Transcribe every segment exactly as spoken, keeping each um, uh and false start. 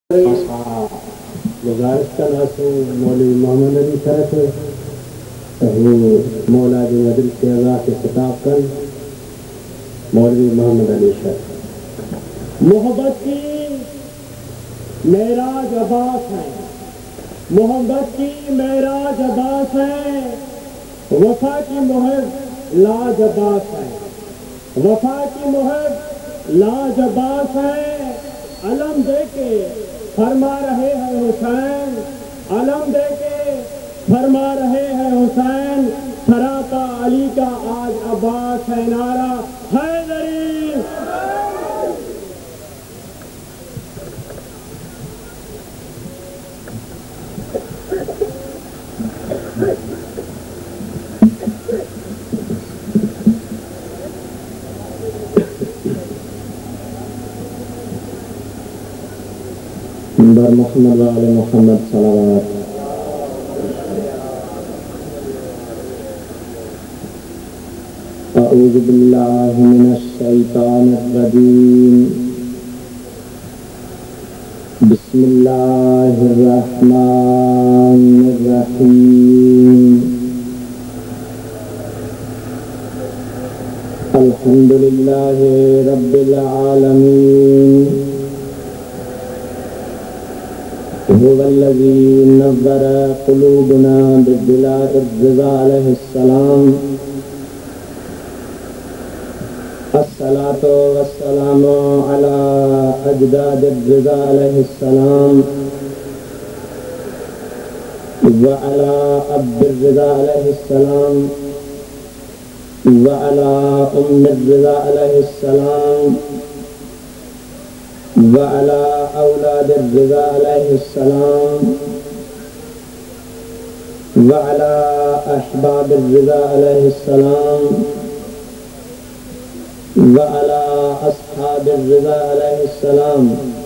गुजारिश कंदासीं मौलवी मोहम्मद अली साहब खे त हू मौला जे मजलिस खे अल्लाह खे खिताब कनि। मौलवी मोहम्मद अली साहब। मोहब्बत की मेराज अब्बास है, मोहब्बत की मेराज अब्बास है, वफा की मुहब लाजबास है, वफा की मुहब लाजबास है। अलम देके फरमा रहे हैं हुसैन, अलम देके फरमा रहे हैं हुसैन, सरापा अली का आज अब्बास है नारा हैदरी। बर मोहम्मद वाले मोहम्मद सलावत। अऊज़ु बिल्लाहि मिनश शैतानिर रजीम। बिस्मिल्लाहिर रहमानिर रहीम। अल्हम्दुलिल्लाहि रब्बिल आलमीन। हुवल्लज़ी नव्वरा क़ुलूबना बिदिलाइर रिज़ा अलैहिस्सलाम। अस्सलातु वस्सलामु अला अजदादिर रिज़ा अलैहिस्सलाम व अला अब्बिर रिज़ा अलैहिस्सलाम व अला उम्मिर रिज़ा अलैहिस्सलाम व अला औलादिर रिज़ा अलैहिस्सलाम व अला अहबाबिर रिज़ा अलैहिस्सलाम व अला अस्हाबिर रिज़ा अलैहिस्सलाम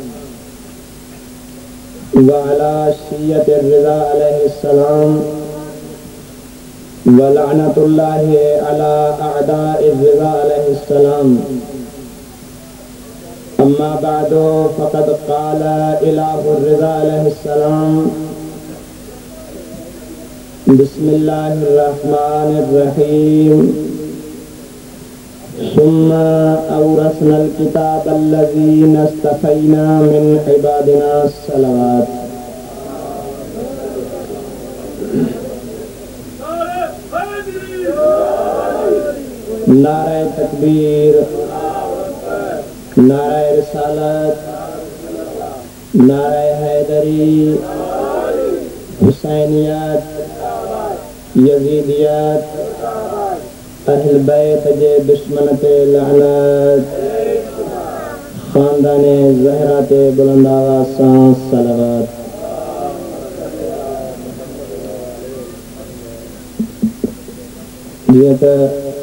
व अला शिय्यतिर रिज़ा अलैहिस्सलाम व लअनतुल्लाहि अला अअदाइर रिज़ा अलैहिस्सलाम। अम्मा बादो फ़क़द क़ाल इलाहुर रिज़ा अलैहिस्सलाम। बिस्मिल्लाहिर रहमानिर रहीम। सुम्मा औरसनल किताबल्लज़ीना इस्तफ़ैना मिन इबादिना सलावत। नारे तकबीर, नारे रिसालत, नारे हैदरी, हुसैनियत, यजीदियत, अहल बैत जे दुश्मन ते लानत, खानदाने ज़हरा ते बुलंद आवाज़ सां सलावत। जीअं त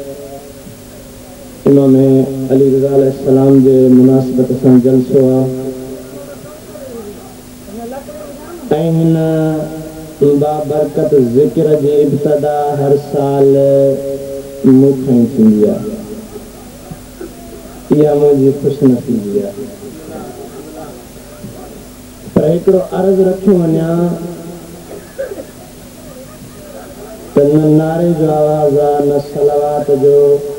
इमाम अली रज़ा अलैहिस्सलाम जे मुनासिबत सां जलसो आहे ऐं हिन बाबरकत ज़िक्र जी इब्तिदा हर साल मूंखां ई थींदी आहे। इहा मुंहिंजी ख़ुशनसीबी आहे। पर हिकिड़ो अर्ज़ रखियो वञा त न नारे जो आवाज़ आहे न सलावत जो,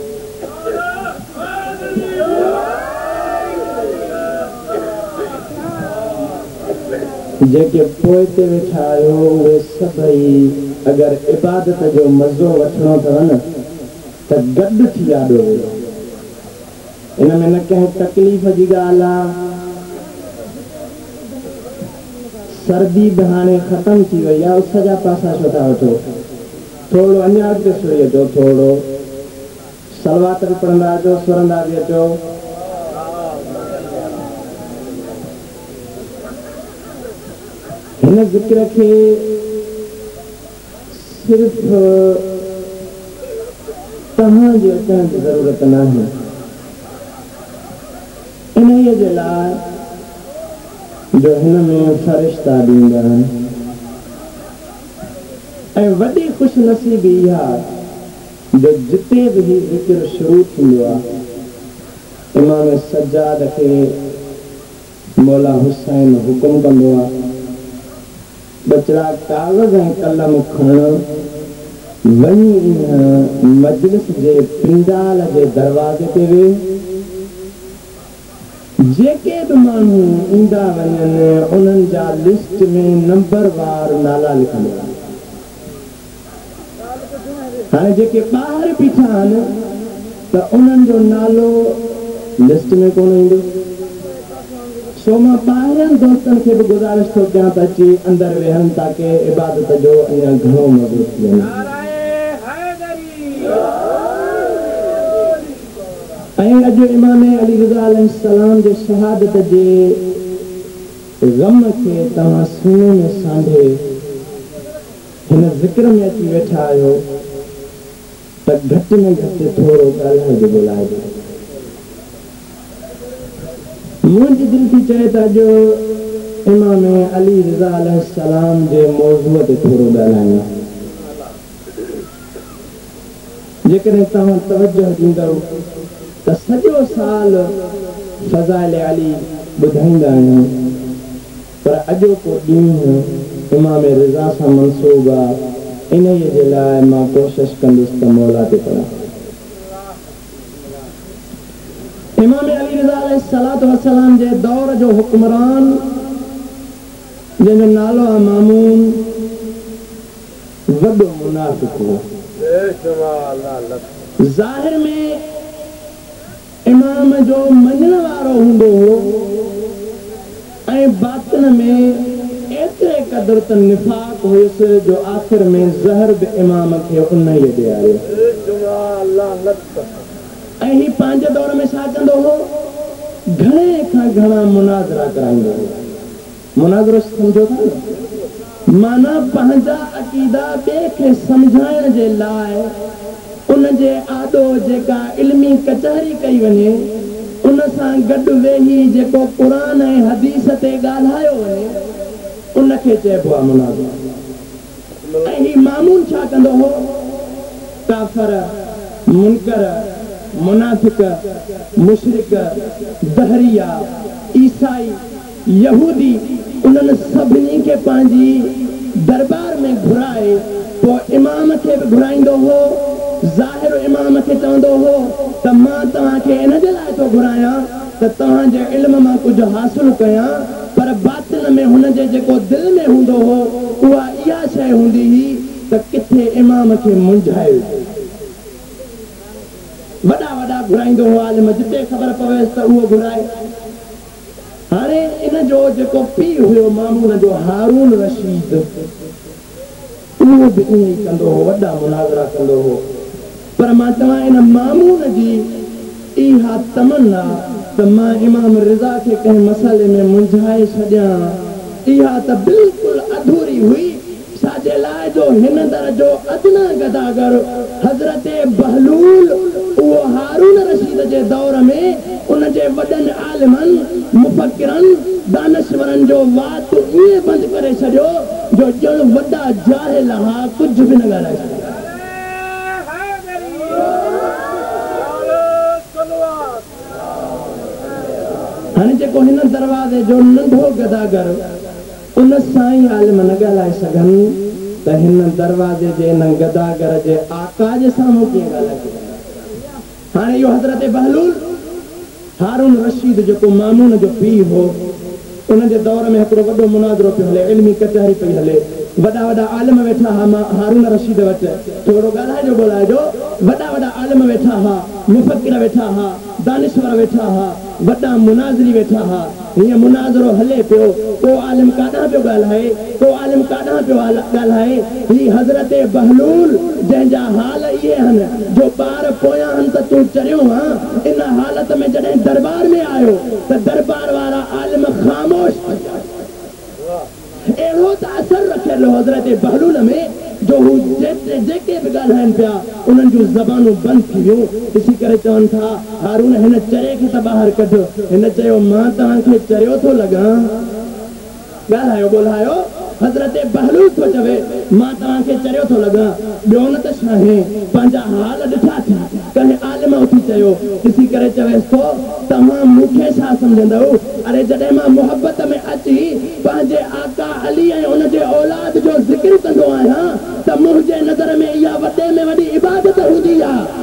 जेके पोइ ते वेठा आहियो उहे सभई अगरि इबादत जो मज़ो वठिणो अथव न त गॾु थी आॾो वेहो। इन में न कंहिं तकलीफ़ जी ॻाल्हि आहे। सर्दी बि हाणे ख़तमु थी वई आहे। उस जा पासा छो था वठो? थोरो अञा अॻिते सुरी अचो, थोरो सलवात बि पढ़ंदा अचो, सुरंदा बि अचो। हिन ज़िक्र खे सिर्फ़ तव्हां जे अचण जी ज़रूरत न आहे। इन्हीअ जे लाइ जो हिन में फ़रिश्ता ॾींदा आहिनि। ऐं वॾी ख़ुशनसीबी इहा जो जिते बि ही ज़िक्र शुरू थींदो आहे इमाम सज्जाद के मौला हुसैन हुकुम कंदो आहे बचड़ा कागज़ ऐं कलम खण वञी मजलिस जे पिंडाल जे दरवाज़े ते वेह जेके भी मानू ईंदा वञनि उन्हनि जा लिस्ट में नंबर वार नाला लिखंदा हाणे जेके ॿाहिरि बीठा आहिनि त उन्हनि जो नालो लिस्ट में कोन ईंदो सो मां ॿाहिरियनि दोस्तनि खे बि गुज़ारिश थो कयां त अची अंदरि वेहनि ताकी इबादत जो अञा घणो मज़ो थी वञे ऐं अॼु इमाम अली रज़ा अलैहिस्सलाम जे शहादत जे ग़म खे तव्हां सीने में सांढे हिन ज़िक्र में अची वेठा आहियो त घटि में घटि थोरो ॻाल्हाइजो ॿोलाइजो मुंहिंजी दिलि थी चए त अॼु इमाम अली रज़ा अलैहिस्सलाम जे मौज़ूअ ते थोरो ॻाल्हायूं जेकॾहिं तव्हां तवजो ॾींदव त सॼो साल फ़ज़ाइल अली ॿुधाईंदा आहियूं पर अॼोको ॾींहुं इमाम रिज़ा सां मनसूब आहे इन जे लाइ मां कोशिशि कंदुसि त मौला ते पढ़ां इमाम अली रज़ा अलैहिस्सलातु वस्सलाम जे दौर जो हुक्मरान जंहिंजो नालो आहे मामून वॾो मुनाफ़िक़ हो ज़ाहिर में इमाम जो मञण वारो हूंदो हो ऐं बातिन में एतिरे क़दुरु त निफ़ाक़ हुयुसि जो आख़िर में ज़हर बि इमाम खे उन ई ॾियारियो ऐं ही पंहिंजे दौर में छा कंदो हो घणे खां घणा मुनाज़रा कराईंदो हो मुनाज़रो सम्झो था न माना पंहिंजा अक़ीदा ॿिए खे सम्झाइण जे लाइ उन जे आॾो जेका इल्मी कचहरी कई वञे उन सां गॾु वेही जेको क़ुरान ऐं हदीस ते ॻाल्हायो वञे उनखे चइबो आहे मुनाज़रो ऐं ही मामून छा कंदो हो काफ़र मुनकर मुनाफ़िक मुशरिक दहरिया ईसाई यहूदी उन्हनि सभिनी खे पंहिंजी दरबार में घुराए पोइ इमाम खे बि घुराईंदो हो ज़ाहिर इमाम खे चवंदो हो त मां तव्हांखे इन जे लाइ थो घुरायां त तव्हांजे इल्म मां कुझु हासिल कयां पर बातिन में हुन जे जेको दिलि में हूंदो हो उहा इहा शइ हूंदी हुई त किथे इमाम खे मुंझाए वॾा वॾा घुराईंदो हो आलिम जिते ख़बर पवे त उहो घुराए हाणे इन जो जेको पीउ हुयो मामून जो हारून रशीद उहो बि ईअं ई कंदो हो वॾा मुनाज़रा कंदो हो पर मां चवां इन मामून जी इहा तमन्ना त मां इमाम रिज़ा खे कंहिं मसइले में मुंझाए छॾियां इहा त बिल्कुलु अधूरी हुई छाजे लाइ जो हिन दर जो अदना गदागर हज़रत बहलूल उहो हारून रशीद जे दौर में उन जे वॾनि आलिमनि मुफ़क्किरनि दानश्वरनि जो वात ईअं बंदि करे छॾियो जो ॼण वॾा जाहिल हा कुझु बि न ॻाल्हाए सघिया हाणे जेको हिन दरवाज़े जो नंढो गदागर उन साईं आलिम न ॻाल्हाए सघनि त हिन दरवाज़े जे हिन गदागर जे आका जे साम्हूं कीअं ॻाल्हाए सघनि हाणे इहो हज़रत बहलूल हारून रशीद जेको मामून जो पीउ हो उन जे दौर में हिकिड़ो वॾो मुनाज़रो पियो हले इल्मी कचहरी पई हले वॾा वॾा आलिम वेठा हा मां हारून रशीद वटि थोरो ॻाल्हाइजो ॿोलाइजो वॾा वॾा आलिम वेठा हा मुफ़क्किर वेठा हा दानिश्वर वेठा हा वॾा मुनाज़री वेठा हा हीअं मुनाज़रो हले पियो को आलिम काॾां पियो ॻाल्हाए को आलिम काॾां पियो ॻाल्हाए ही हज़रत बहलूल जंहिंजा हाल इहे आहिनि जो ॿार पोयां आहिनि त तूं चरियो हा इन हालत में जॾहिं दरबार में आयो त दरबार वारा आलिम ख़ामोश अहिड़ो त असर रखियलु हज़रत बहलूल में जो हू जेके जेके बि ॻाल्हाइनि पिया उन्हनि जूं ज़बानूं बंदि थी वियूं ॾिसी करे चवनि था हारून हिन चरे खे त ॿाहिरि कढ हिन चयो मां तव्हांखे चरियो थो लॻां ॻाल्हायो ॻोल्हायो हज़रत बहलूल थो चवे मां तव्हांखे चरियो थो लॻां ॿियो न त छा आहे पंहिंजा हाल ॾिठा थिया कहीं आलिम उठी चयो किसी करे चवेस तो तमाम मुखे छा समझंदो अरे जॾहिं मां मोहब्बत में अची पंहिंजे आका अली ऐं उन जे औलाद जो ज़िक्र कंदो आहियां त मुंहिंजे नज़र में इहा वॾे में वॾी इबादत हूंदी आहे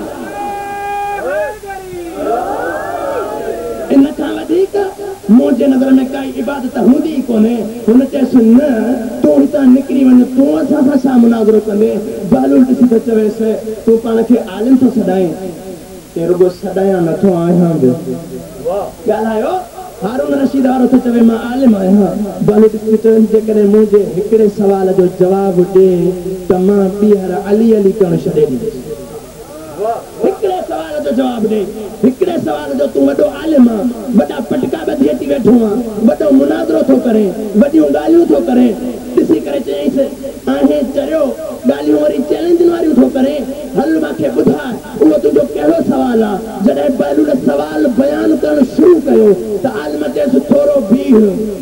इन खां वधीक मुंहिंजे नज़र में काई इबादत हूंदी ई कोन्हे हुन चयसि न तूं हितां निकिरी वञ तूं असां सां छा मुनाज़रो कंदे बहलूल ॾिसी त चवेसि तूं पाण खे आलिम थो सॾाए के रुगो सॾायां नथो आहियां बि ॻाल्हायो हारून रशीद वारो थो चवे मां आलिम आहियां बहलूल ॾिसी चवनि जेकॾहिं मुंहिंजे हिकिड़े सवाल जो जवाबु ॾे त मां ॿीहर अली अली करणु छॾे ॾींदुसि हिकिड़े सवाल जो जवाब दे हिकिड़े सवाल जो तू वॾो आलिम आहे वॾा पटका ॿधी अची वेठो आहे वॾो मुनाज़रो थो करे वॾियूं ॻाल्हियूं थो करे ॾिसी करे चयईंसि आहे चरियो ॻाल्हियूं वरी चैलेंजनि वारियूं थो करे हल मूंखे ॿुधाए उहो तुंहिंजो कहिड़ो सवाल आहे जॾहिं बहलूल सवाल बयानु करणु शुरू कयो त आलिम चयसि थोरो बीह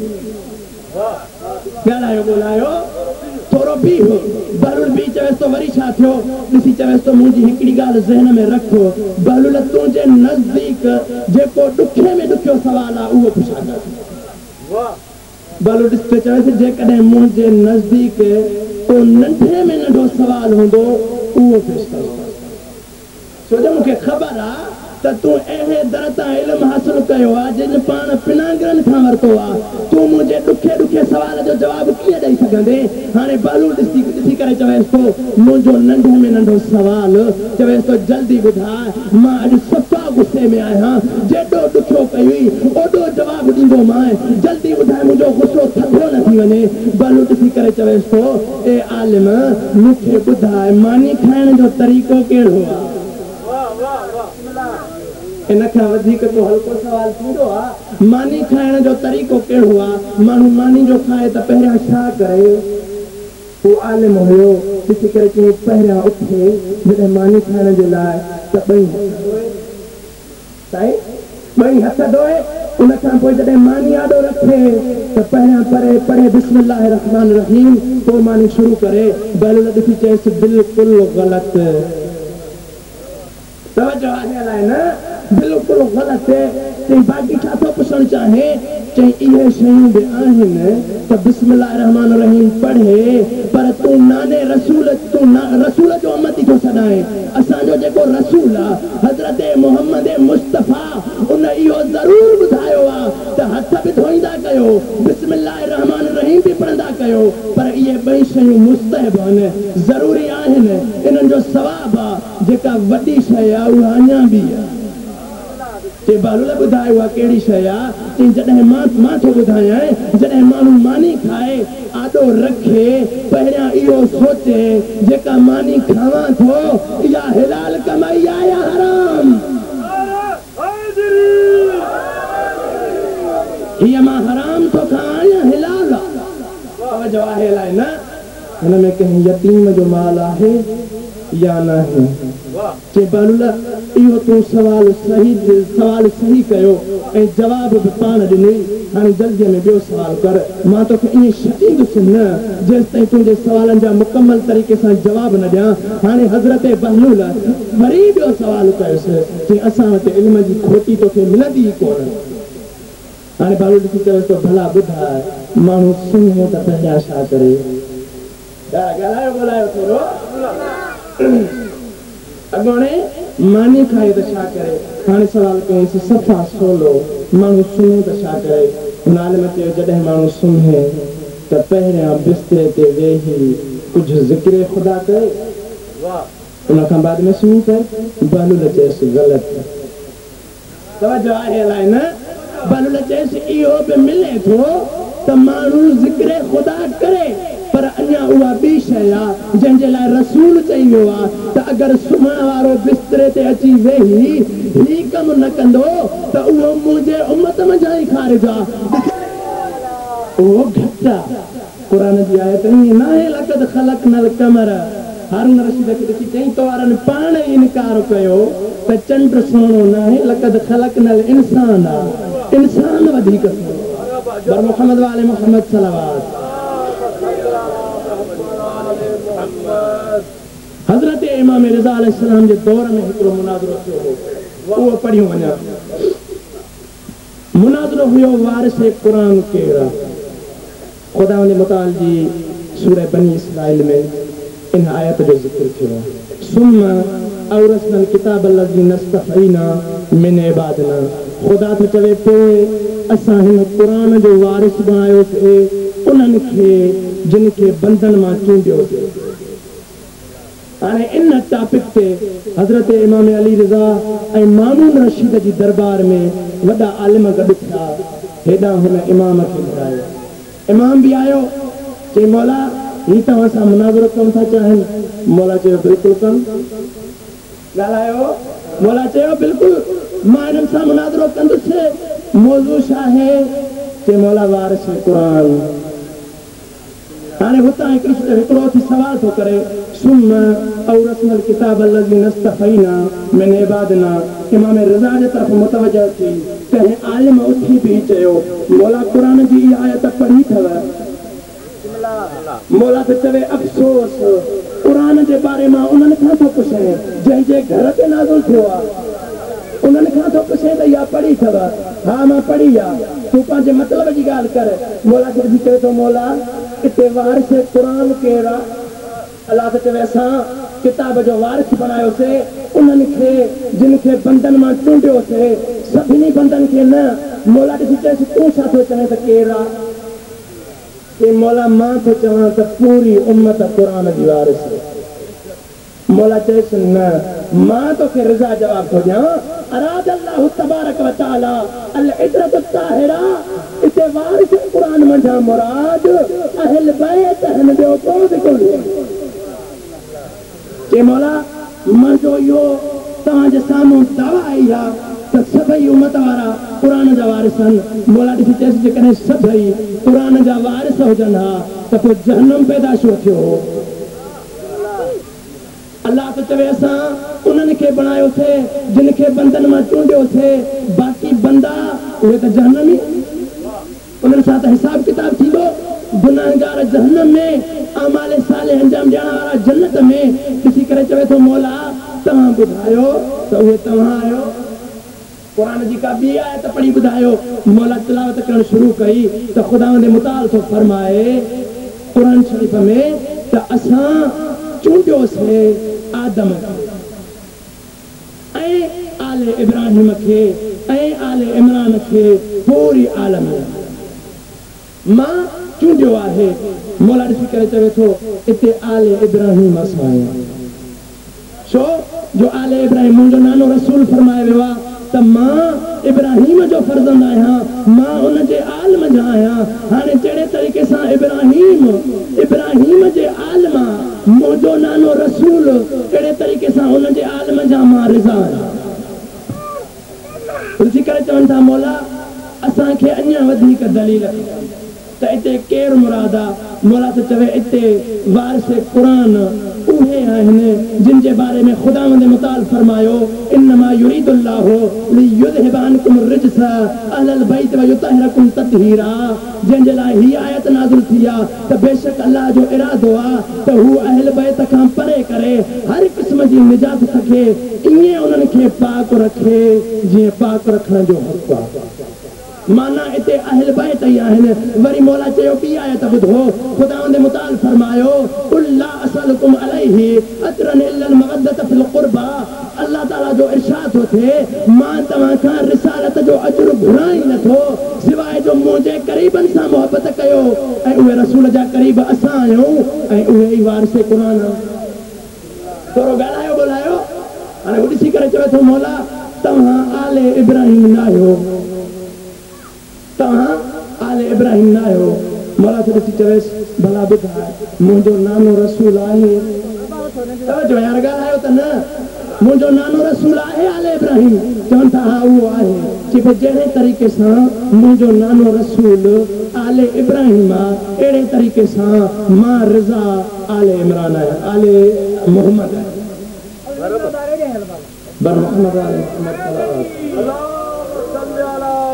ॻाल्हायो ॻोल्हायो थोरो बीह बहलूल बि चवेसि तो वरी छा थियो ॾिसी चवेसि तो मुंहिंजी हिकिड़ी ॻाल्हि ज़हन में रखो बहलूल तुंहिंजे नज़दीक जेको ॾुखे में ॾुखियो सवाल आहे उहो पुछा कर बहलूल ॾिसी चवेसि जेकॾहिं मुंहिंजे नज़दीक को नंढे में नंढो सवाल हूंदो उहो पेश कर छो जो मूंखे ख़बर आहे त तूं अहिड़े दर तां इल्मु हासिल कयो आहे जिन पाण पिनागरनि खां वरितो आहे तूं मुंहिंजे ॾुखे ॾुखे सवाल जो जवाबु कीअं ॾेई सघंदे हाणे बहलूल ॾिसी ॾिसी करे चवेसि थो मुंहिंजो नंढे में नंढो सवाल चवेसि थो जल्दी ॿुधाए मां अॼु सफ़ा गुस्से में आहियां जेॾो ॾुखियो कई ओॾो जवाबु ॾींदोमांइ जल्दी ॿुधाए मुंहिंजो गुस्सो थधो न थी वञे बहलूल ॾिसी करे चवेसि थो ए आलिम मूंखे ॿुधाए मानी खाइण जो तरीक़ो कहिड़ो आहे इन खां वधीक को हल्को सवाल थींदो आहे मानी खाइण जो तरीक़ो कहिड़ो आहे माण्हू मानी जो खाए त पहिरियां छा करे उहो आलिम हुयो ॾिसी करे चई पहिरियां उथे जॾहिं मानी खाइण जे लाइ त ॿई साईं ॿई हथ धोए उन खां पोइ जॾहिं मानी आॾो रखे त पहिरियां परे पढ़े बिस्मिल्लाह रहमान रहीम पोइ मानी शुरू करे बहलूल ॾिसी चएसि बिल्कुलु ग़लति तवजो आहे अलाए न बिल्कुलु ग़लति चई बाक़ी छा थो पुछणु चाहे चई इहे शयूं बि आहिनि त बिस्मिल्लाह रहमान रहीम पढ़े पर तूं नाने रसूल तूं रसूल जो उम्मती थो सॾाए असांजो जेको रसूल आहे हज़रत मोहम्मद मुस्तफ़ा उन इहो ज़रूरु ॿुधायो आहे त हथ बि धोईंदा कयो बिस्मिल्लाह रहमान रहीम बि पढ़ंदा कयो पर इहे ॿई शयूं मुस्तहब आहिनि ज़रूरी आहिनि इन्हनि जो सवाबु आहे जेका वॾी शइ आहे उहा अञा बि आहे चई बहलूल ॿुधाए उहा कहिड़ी शइ आहे चई जॾहिं मां मां थो ॿुधायां जॾहिं माण्हू मानी खाए आॾो रखे पहिरियां इहो सोचे जेका मानी खावां थो इहा हिलाल कमाई आहे या हराम हीअ मां हराम थो खावां या हिलाल तवजो आहे अलाए न हिन में कंहिं यतीम जो माल आहे या न आहे चई बहलूल इहो तूं सवाल सही सवाल सही कयो ऐं जवाब बि पाण ॾिनई हाणे जल्दीअ में ॿियो सवाल कर मां तोखे ईअं छॾींदुसि न जेसि ताईं तुंहिंजे सवालनि जा मुकमल तरीक़े सां जवाब न ॾियां हाणे हज़रत बहलूल वरी ॿियो सवाल कयोसि चई असां वटि इल्म जी खोटी तोखे मिलंदी ई कोन हाणे बहलूल ॾिसी चयोसि तो भला ॿुधाए माण्हू सुम्हे त पहिरियां छा करे ॻाल्हायो ॻोल्हायो थोरो अॻोणे मानी खाए त छा करे हाणे सवाल कयईंसि सफ़ा सोलो माण्हू सुम्हे त छा करे हुन आलिम चयो जॾहिं माण्हू सुम्हे त पहिरियां बिस्तरे ते वेही कुझु ज़िक्र ख़ुदा करे उन खां बाद में सुम्ही पए बहलूल चयसि ग़लति तवजो आहे अलाए न बहलूल चयसि इहो बि मिले थो त माण्हू ज़िक्र ख़ुदा करे पर अञा उहा ॿी शइ आहे जंहिंजे लाइ रसूल चई वियो आहे त अगरि सुम्हण वारो बिस्तरे ते अची वेही ही कमु न कंदो त उहो मुंहिंजे उम्मत मंझां ई ख़ारिज आहे उहो घटि आहे क़ुर जी आयत ईअं न आहे लक़द ख़लक़नल क़मर हारून रशीद खे ॾिसी चई तो वारनि पाण ई इनकार कयो त चंड सुहिणो न आहे लक़द ख़लक़नल इंसान आहे इंसान वधीक सुहिणो बर मुहम्मद वाले मुहम्मद सलवात हज़रत इमाम रिज़ा अलैहिस्सलाम जे दौर में हिकिड़ो मुनाज़रो थियो हो, उहो पढ़ियो वञा। मुनाज़रो हुयो वारिस क़ुरान केरा। खुदा मुताल जी सूरह बनी इसराइल में इन आयत जो ज़िक्र थियो। सुम्मा औरसनल किताब लज़ी नस्तफ़ीना मिन इबादिना। खुदा तो चवे पोइ असां हिन क़ुरान जो वारिस बणायोसीं उन्हनि खे जिन खे बंधन मां चूंडियोसीं। हाणे इन टॉपिक ते हज़रत इमाम अली रिज़ा ऐं मामून रशीद जी दरबार में वॾा आलिम गॾु थिया। हेॾां हुन इमाम खे घुरायो। इमाम बि आयो, चई मौला ही तव्हां सां मुनाज़रो कनि था चाहिनि? मौला चयो बिल्कुलु कनि। ॻाल्हायो? मौला चयो बिल्कुलु मां हिननि सां मुनाज़रो कंदुसि। मौज़ू छा आहे? चई मौला वारिस क़ुरान। हाणे हुतां हिकिड़ो हिकिड़ो थी सवाल थो करे, सुम औरसनल किताब लज़ी नस्तफ़ीना मिन इबादिना। इमाम रिज़ा जे तरफ़ मुतवजह थी। कंहिं आलिम उथी बि चयो मौला क़ुरान जी इहा आयत पढ़ी अथव? मौला त चवे अफ़सोस क़ुरान जे बारे मां उन्हनि खां थो पुछे जंहिंजे घर ते नाज़िल थियो आहे। उन्हनि खां थो पुछे त इहा पढ़ी अथव? हा मां पढ़ी आहे। तूं पंहिंजे मतिलब जी ॻाल्हि कर। मौला खे बि चवे थो मौला हिते वारिस क़ुरान केरु आहे? अलाह त चवे असां किताब जो वारिस बणायोसीं उन्हनि खे जिन खे बंधन मां चूंडियोसीं, सभिनी बंधन खे न। मौला ॾिसी चएसि तूं छा थो चवे त केरु आहे? कि मौला मां थो चवां त पूरी उम्मत क़ुरान जी वारिस। मौला चएसि न मां तोखे रिज़ा जवाब थो ॾियां। अराद अल्लाह तबारक व तआला अल इदरत ताहिरा। इते वारिस क़ुरान मंझां मुराद अहल बैत हिन जो को बिल्कुल। कि मौला मुंहिंजो इहो तव्हांजे साम्हूं दावा आई आहे त सभई उम्मत वारा क़ुरान जा वारिस आहिनि। मौला ॾिसी चएसि जेकॾहिं सभई क़ुरान जा वारिस हुजनि हा त पोइ जहन्नम पैदा छो थियो हो? अल्लाह त चवे असां उन्हनि खे बणायोसीं जिन खे बंधन मां चूंडियोसीं। बाक़ी बंदा उहे त जहन्नम ई। उन्हनि सां त हिसाब किताब थींदो। गुनाहगार जहन्नम में, आमाल सालिह अंजाम ॾियण वारा जन्नत में। ॾिसी करे चवे थो मौला तव्हां ॿुधायो त उहे तव्हां आहियो? क़ुरान जी का ॿी आयत पढ़ी ॿुधायो। मौला तिलावत करणु शुरू कई त ख़ुदावंद मुताल थो फरमाए क़ुरान शरीफ़ में त असां चूंडियोसीं आदम ऐं आले इब्राहिम खे ऐं आले इमरान खे पूरी आलम मां चूंडियो आहे। मौला ॾिसी करे चवे थो हिते आले इब्राहिम असां आहियूं। छो जो आले इब्राहिम मुंहिंजो नानो रसूल फरमाए वियो आहे त मां इब्राहिम जो फर्ज़ंद आहियां, मां उनजे आलम जा आहियां। हाणे जहिड़े तरीक़े सां इब्राहिम इब्राहिम जे आलम मुंहिंजो नानो रसूल, अहिड़े तरीक़े सां उनजे आलम जा मां रिज़ा आहियां। ॾिसी करे चवनि था मौला असांखे अञा वधीक दलील त हिते केरु मुराद आहे? मौला त चवे हिते वारिस क़ुरान उहे आहिनि जिन जे बारे में ख़ुदावंद मुताल फरमायो इन्नमा युरीदुल्लाहु लियुज़हिबा अन्कुम रिज्स अहलल बैत व युतहिरकुम तत्हीरा। जंहिंजे लाइ हीअ आयत नाज़िल थी आहे त बेशक अल्लाह जो इरादो आहे त हू अहल बैत खां परे करे हर क़िस्म जी निजात खे ईअं उन्हनि खे पाक रखे जीअं पाक रखण जो हक़ आहे। माना हिते अहल बैत ई आहिनि। वरी मौला चयो ॿी आयत ॿुधो। ख़ुदावंद मुताल फरमायो कुल ला असअलुकुम अलैहि अजरन इल्लल मवद्दत फिल क़ुरबा। अल्लाह ताला जो इरशाद थो थिए मां तव्हां खां रिसालत जो अजर घुरां ई नथो सिवाइ जो मुंहिंजे क़रीबनि सां मोहबत कयो ऐं उहे रसूल जा क़रीब असां आहियूं ऐं उहे ई वारिस क़ुरान। थोरो ॻाल्हायो ॿोलायो। हाणे हू ॾिसी करे चवे थो मौला तव्हां आले इब्राहिम न आहियो, तव्हां आले इब्राहिम न आहियो। मौला खे ॾिसी चवेसि भला ॿुधाए मुंहिंजो नानो रसूल आहे? तवजो यार ॻाल्हायो त न। मुंहिंजो नानो रसूल आहे आले इब्राहिम? चवनि था हा उहो आहे। चई पोइ जहिड़े तरीक़े सां मुंहिंजो नानो रसूल आले इब्राहिम आहे अहिड़े तरीक़े सां मां रिज़ा आले इमरान आहियां, आले मोहम्मद आहियां।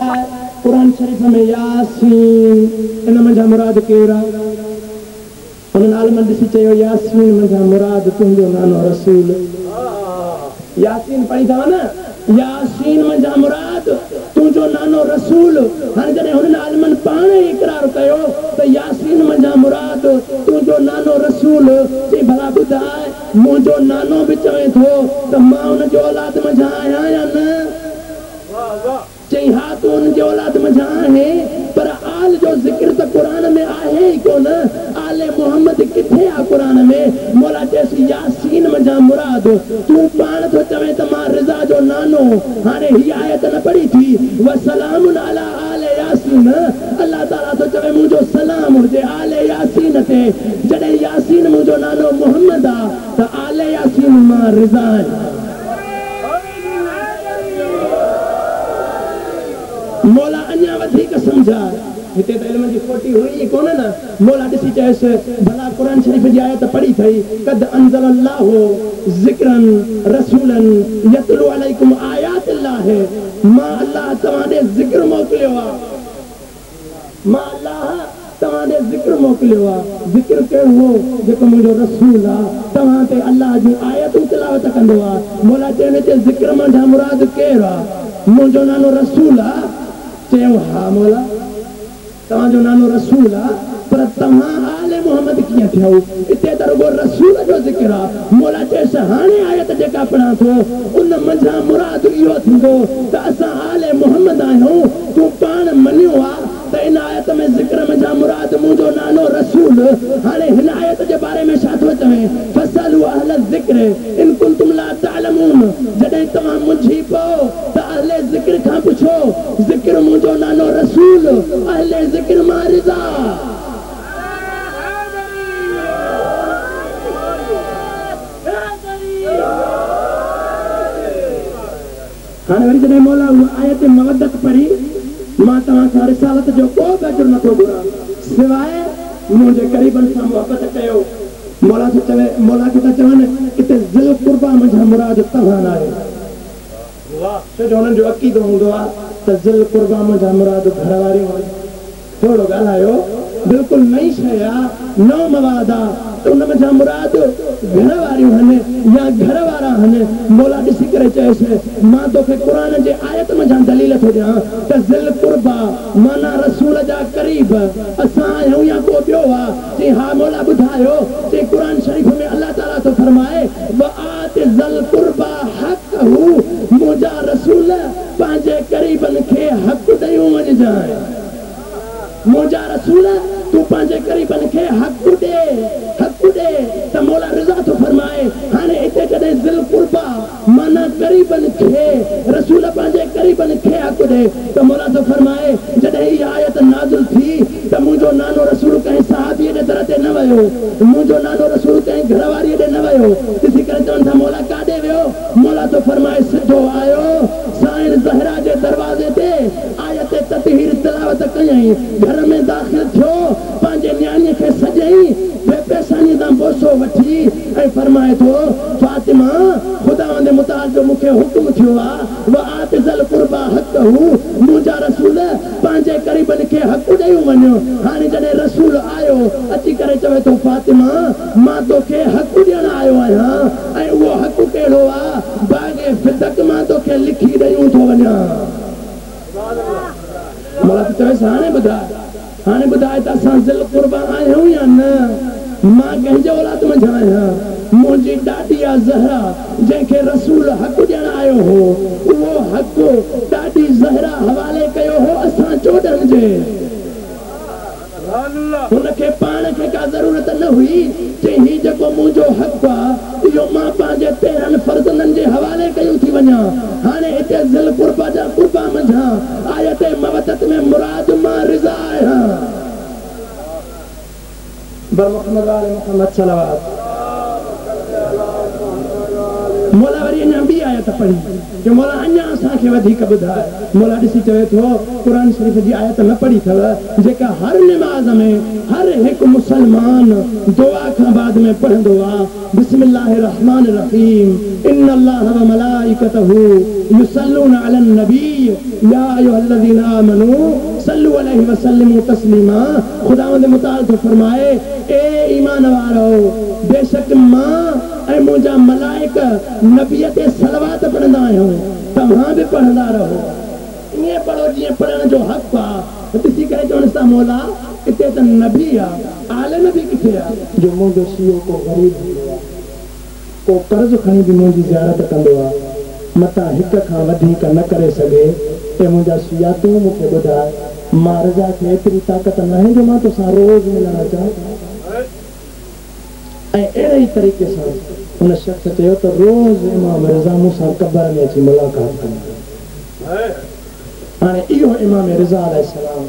क़ुरान शरीफ़ में यासीन इन मंझां मुराद केरु आहे? उन आलमन ॾिसी चयो यासीन मुंहिंजा मुराद तुंहिंजो नानो रसूल यासीन पढ़ी अथव न यासीन मुंहिंजा मुराद तुंहिंजो नानो रसूल हाणे जॾहिं हुननि आलमन पाण ई इक़रार कयो त यासीन मुंहिंजा मुराद तुंहिंजो नानो रसूल चई भला ॿुधाए मुंहिंजो नानो बि चवे थो त मां हुनजी औलाद मंझां आहियां या न चई हा तूं हुनजी औलाद मंझां आहे पर आल जो ज़िक्र त क़ुरान में आहे ई कोन आले मोहम्मद किथे आहे क़ुरान में मौला चएसि यासीन मुंहिंजा मुराद तूं पाण थो चवे त मां रिज़ा जो नानो हाणे हीअ आयत न पढ़ी थी वसलामुन अला आले यासीन अल्लाह ताला थो चवे मुंहिंजो सलाम हुजे आले यासीन ते जॾहिं यासीन मुंहिंजो नानो मोहम्मद आहे त आले यासीन मां रिज़ा आहियां मौला अञा वधीक सम्झा हिते त इल्म जी खोटी हुई कोन न मौला ॾिसी चएसि भला क़ुरान शरीफ़ जी आयत पढ़ी अथई कद अंज़ल अल्लाहु ज़िक्रन रसूलन यतलू अलैकुम आयातिल्लाह मां अल्लाह तव्हां ॾे ज़िक्र मोकिलियो आहे मां अल्लाह तव्हां ॾे ज़िक्र मोकिलियो आहे ज़िक्र कहिड़ो हो जेको मुंहिंजो रसूल आहे तव्हां ते अल्लाह जूं आयतूं तिलावत कंदो आहे मौला चए हिते ज़िक्र मां मुराद केरु आहे मुंहिंजो नानो रसूल आहे चयो हा मौला तव्हांजो नानो रसूल आहे पर तव्हां आले मोहम्मद कीअं थियो हिते त रुगो रसूल जो ज़िक्र आहे मौला चएसि हाणे आयत जेका पढ़ां थो उन मंझां मुराद इहो थींदो त असां आले मोहम्मद आहियूं तूं पाण मञियो आहे त इन आयत में ज़िक्र मंझां मुराद मुंहिंजो नानो रसूल हाणे हिन आयत जे बारे में छा थो चवे फसलू अहल ज़िक्र इन कुंतुम ला तअलमून जॾहिं तव्हां मुंझी पओ त अहले ज़िक्र खां पुछो ज़िक्र मुंहिंजो नानो रसूल अहले ज़िक्र मां रिज़ा हाणे वरी जॾहिं मौला उहा आयत मवदत पढ़ी मां तव्हां खां रिसालत जो को बि अजुर नथो घुरां सवाइ मुंहिंजे क़रीबनि सां मुहबत कयो मौला थो चवे मौला खे था चवनि हिते ज़िल कुर्बा मुंहिंजा मुराद तव्हां न आहे छो जो हुननि जो अक़ीदो हूंदो आहे त ज़िल कुर्बा मुंहिंजा मुराद घर वारियूं आहिनि थोरो ॻाल्हायो बिल्कुलु नई शइ आहे नओं मवाद आहे त उन में मुराद घर वारियूं आहिनि या घर वारा आहिनि मौला ॾिसी करे चएसि मां तोखे क़ुरान जे आयत मंझां दलील थो ॾियां त ज़िल कुर्बा माना रसूल जा क़रीब असां आहियूं या को ॿियो आहे चई हा मौला ॿुधायो चई क़ुरान शरीफ़ में अल्लाह ताला थो फरमाए वआत ज़िल कुर्बा हक़हू मुंहिंजा रसूल पंहिंजे क़रीबनि खे हक़ ॾेयूं वञजांइ मुंहिंजा रसूल तूं पंहिंजे क़रीबनि खे हक़ ॾे हक़ ॾे त मौला रिज़ा थो फरमाए हाणे हिते जॾहिं ज़िल कुर्बा माना क़रीबनि खे रसूल पंहिंजे क़रीबनि खे हक़ ॾे त मौला थो फरमाए जॾहिं इहा आयत नाज़िल थी त मुंहिंजो नानो रसूल कंहिं सहाबीअ जे दर ते न वियो मुंहिंजो नानो रसूल कंहिं घरवारीअ ॾे न वियो ॾिसी करे चवनि था मौला काॾे वियो मौला थो फरमाए सिधो आयो साईं ज़हरा जे दरवाज़े ते आयत ततहीर तिलावत कयई घर में दाख़िल थियो पंहिंजे न्याणीअ खे सॼई पेशानी तां बोसो वठी ऐं फरमाए थो फातिमा ख़ुदा जे मुताल जो मूंखे हुकुम थियो आहे वआत ज़िल कुर्बा हक़हू मुंहिंजा रसूल पंहिंजे क़रीबनि खे हक़ ॾेयूं वञो हाणे जॾहिं रसूल आयो अची करे चवे थो फातिमा मां तोखे हक़ ॾियणु आयो आहियां ऐं उहो हक़ कहिड़ो आहे बाग़े फिदक मां तोखे लिखी ॾेयूं थो वञा मौला त चवेसि हाणे ॿुधाए हाणे ॿुधाए त असां ज़िल कुर्बा आहियूं या न मां कंहिंजे औलाद मंझां आहियां मुंहिंजी ॾाॾी आहे ज़हरा जंहिंखे रसूल हक़ ॾियणु आयो हो उहो हक़ ॾाॾी ज़हरा हवाले कयो हो असां चोॾहनि जे हुनखे पाण खे का ज़रूरत न हुई चई हीउ जेको मुंहिंजो हक़ आहे इहो मां पंहिंजे तेरहनि फर्ज़ंदनि जे हवाले कयूं थी वञा हाणे हिते ज़िल कुर्बा जा कुर्बा मंझां आयत मवदत में मुराद मां रिज़ा आहियां बर मोहम्मद वाले मोहम्मद सलावत मौला वरी अञा ॿी आयत पढ़ी जो मौला अञा असांखे वधीक ॿुधाए मौला ॾिसी चवे थो क़ुरान शरीफ़ जी आयत न पढ़ी अथव जेका हर निमाज़ में हर हिकु मुसलमान दुआ खां बाद में पढ़ंदो आहे बिस्मिल्लाहिर रहमानिर रहीम इन्नल्लाह व मलाइकतहू युसल्लूना अलन नबी या अय्युहल्लज़ीना आमनू सल्लु अलैहि वसल्लम तस्लीमा। खुदावंद मुताल तो फरमाए ए ईमान वारो बेशक मां ऐं मुंहिंजा मलाइक नबीअ ते सलवात पढ़ंदा आहियूं, तव्हां बि पढ़ंदा रहो। ईअं पढ़ो जीअं पढ़ण जो हक़ आहे। ॾिसी करे चवनि था मौला हिते त नबी आहे, आलिम बि किथे आहे जो मुंहिंजो शियो को ग़रीब हूंदो आहे, को कर्ज़ खणी बि मुंहिंजी ज़ियारत कंदो आहे, मतां हिक खां वधीक न करे सघे। ऐं मुंहिंजा शिया तूं मूंखे ॿुधाए, मां रज़ा खे एतिरी ताक़त न आहे जो मां तोसां रोज़ मिलणु अचां। ऐं अहिड़े ई तरीक़े सां हुन शख़्स चयो त रोज़ इमाम रज़ा मूंसां क़बर में अची मुलाक़ात कंदा। हाणे इहो इमाम रज़ा अलैहिस्सलाम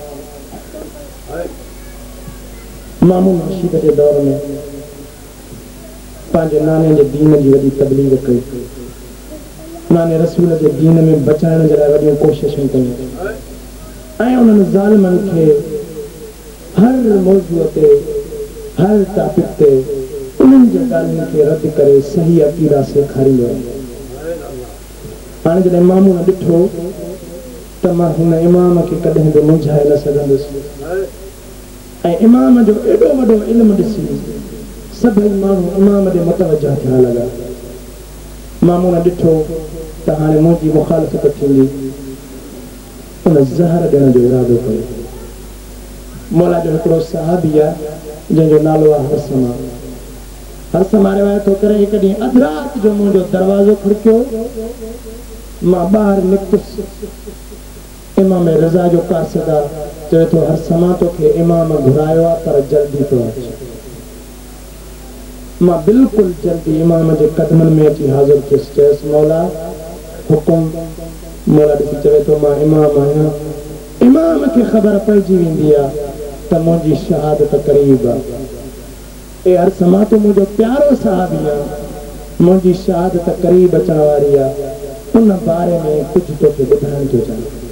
मामून रशीद जे दौर में पंहिंजे नाने जे दीन जी वॾी तबलीग कई, नाने रसूल जे दीन में बचाइण जे लाइ वॾियूं कोशिशूं कयूं ऐं उन्हनि ज़ालिमनि खे हर मौज़ूअ ते हर टॉपिक ते उन्हनि जे ॻाल्हियुनि खे रद्द करे सही अक़ीदा सेखारींदो आहे। हाणे जॾहिं मामून ॾिठो त मां हिन इमाम खे कॾहिं बि मुंझाए न सघंदुसि ऐं इमाम जो एॾो वॾो इल्मु ॾिसी सभई माण्हू इमाम ॾे मुतवजा थियण लॻा। मामून ॾिठो त हाणे मुंहिंजी मुखालफ़त थींदी, उन ज़हर ॾियण जो इरादो कयो। मौला जो हिकिड़ो सहाबी आहे जंहिंजो नालो आहे हरसमा। हरसमा रिवायत थो करे हिकु ॾींहुं अधु राति जो मुंहिंजो दरवाज़ो खड़कियो, मां ॿाहिरि निकितुसि। इमाम रज़ा जो कासिद आहे, चवे थो हरसमा तोखे इमाम घुरायो आहे पर जल्दी थो अचे। मां बिल्कुलु जल्दी इमाम जे कदमनि में अची हाज़िर थियुसि। चयुसि मौला हुकुम। मौला ॾिसी चवे थो मां इमाम आहियां। इमाम खे ख़बर पइजी वेंदी आहे त मुंहिंजी शहादत क़रीब आहे। ए हरसमा तूं मुंहिंजो प्यारो सहाबी आहे, मुंहिंजी शहादत क़रीब अचण वारी आहे, उन बारे में कुझु तोखे ॿुधाइण थो चाहियां।